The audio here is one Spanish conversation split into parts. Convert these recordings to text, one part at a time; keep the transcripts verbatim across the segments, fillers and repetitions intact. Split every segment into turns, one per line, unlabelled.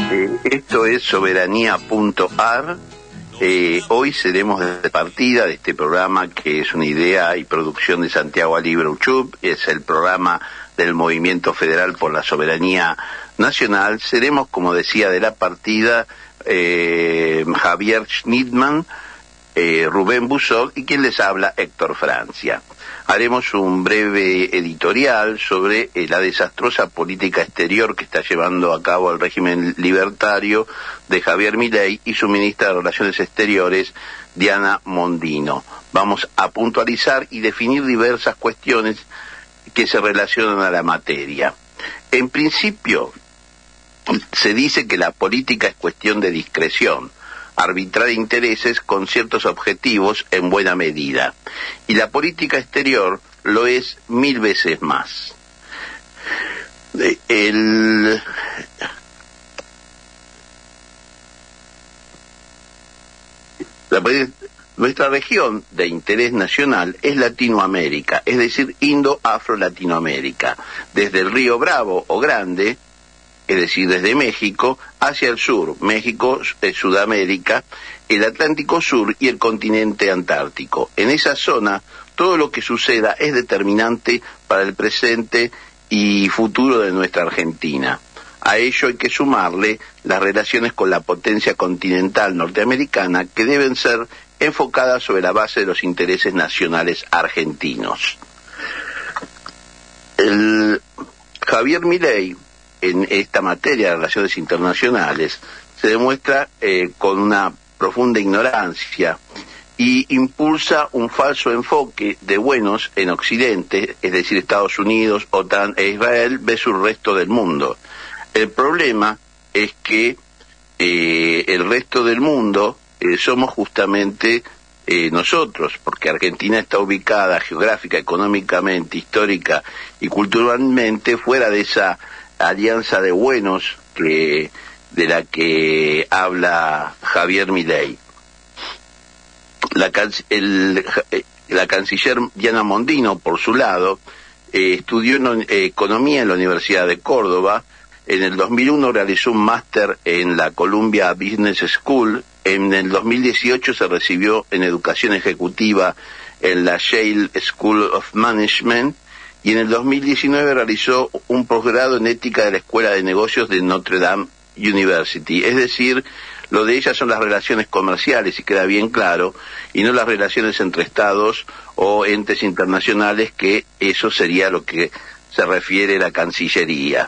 Eh, esto es soberanía punto a r. Eh, hoy seremos de partida de este programa, que es una idea y producción de Santiago Alibre Uchub, es el programa del Movimiento Federal por la Soberanía Nacional. Seremos, como decía, de la partida eh, Javier Schnittman, eh, Rubén Busol y quien les habla, Héctor Francia. Haremos un breve editorial sobre eh, la desastrosa política exterior que está llevando a cabo el régimen libertario de Javier Milei y su ministra de Relaciones Exteriores, Diana Mondino. Vamos a puntualizar y definir diversas cuestiones que se relacionan a la materia. En principio, se dice que la política es cuestión de discreción, arbitrar intereses con ciertos objetivos en buena medida. Y la política exterior lo es mil veces más. El... La, nuestra región de interés nacional es Latinoamérica, es decir, Indo-Afro-Latinoamérica, desde el río Bravo o Grande, es decir, desde México hacia el sur, México, eh, Sudamérica, el Atlántico Sur y el continente antártico. En esa zona, todo lo que suceda es determinante para el presente y futuro de nuestra Argentina. A ello hay que sumarle las relaciones con la potencia continental norteamericana, que deben ser enfocadas sobre la base de los intereses nacionales argentinos. El Javier Milei, en esta materia de relaciones internacionales, se demuestra eh, con una profunda ignorancia y impulsa un falso enfoque de buenos en Occidente, es decir, Estados Unidos, OTAN e Israel, versus el resto del mundo. El problema es que eh, el resto del mundo eh, somos justamente eh, nosotros, porque Argentina está ubicada geográfica, económicamente, histórica y culturalmente fuera de esa alianza de buenos que de la que habla Javier Milei. La, el, la canciller Diana Mondino, por su lado, eh, estudió en, eh, economía en la Universidad de Córdoba. En el dos mil uno realizó un máster en la Columbia Business School. En el dos mil dieciocho se recibió en educación ejecutiva en la Yale School of Management. Y en el dos mil diecinueve realizó un posgrado en ética de la Escuela de Negocios de Notre Dame University. Es decir, lo de ella son las relaciones comerciales, y queda bien claro, y no las relaciones entre estados o entes internacionales, que eso sería lo que se refiere la Cancillería.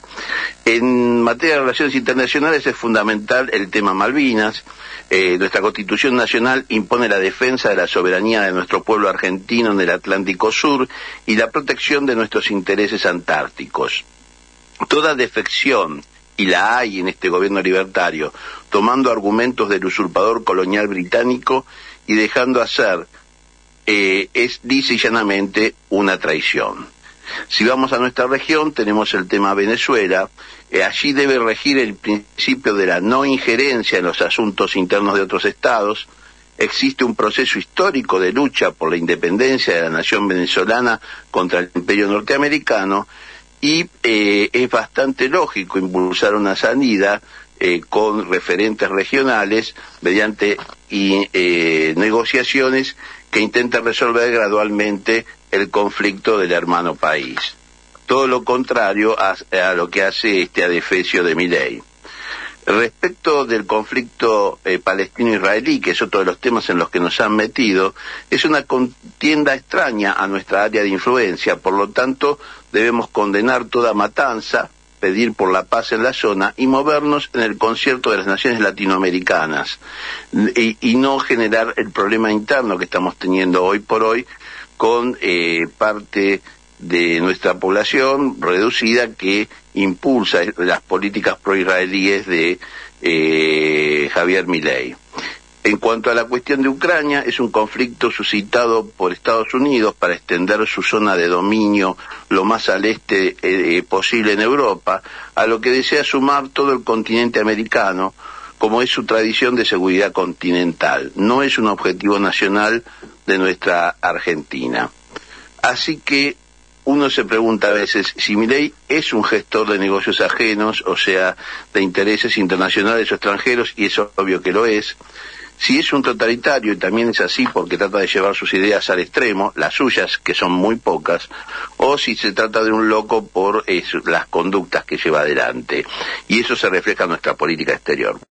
En materia de relaciones internacionales es fundamental el tema Malvinas. Eh, nuestra Constitución Nacional impone la defensa de la soberanía de nuestro pueblo argentino en el Atlántico Sur y la protección de nuestros intereses antárticos. Toda defección, y la hay en este gobierno libertario, tomando argumentos del usurpador colonial británico y dejando hacer, eh, es lisa y llanamente una traición. Si vamos a nuestra región, tenemos el tema Venezuela. Eh, allí debe regir el principio de la no injerencia en los asuntos internos de otros estados. Existe un proceso histórico de lucha por la independencia de la nación venezolana contra el imperio norteamericano, y eh, es bastante lógico impulsar una salida eh, con referentes regionales mediante y, eh, negociaciones que intenten resolver gradualmente el conflicto del hermano país. Todo lo contrario a, a lo que hace este adefesio de Milei. Respecto del conflicto eh, palestino-israelí, que es otro de los temas en los que nos han metido, es una contienda extraña a nuestra área de influencia. Por lo tanto, debemos condenar toda matanza, pedir por la paz en la zona y movernos en el concierto de las naciones latinoamericanas, y, y no generar el problema interno que estamos teniendo hoy por hoy con eh, parte de nuestra población reducida que impulsa las políticas pro-israelíes de eh, Javier Milei. En cuanto a la cuestión de Ucrania, es un conflicto suscitado por Estados Unidos para extender su zona de dominio lo más al este eh, posible en Europa, a lo que desea sumar todo el continente americano, como es su tradición de seguridad continental. No es un objetivo nacional de nuestra Argentina. Así que uno se pregunta a veces si Milei es un gestor de negocios ajenos, o sea, de intereses internacionales o extranjeros, y es obvio que lo es. Si es un totalitario, y también es así porque trata de llevar sus ideas al extremo, las suyas, que son muy pocas, o si se trata de un loco por eso, las conductas que lleva adelante. Y eso se refleja en nuestra política exterior.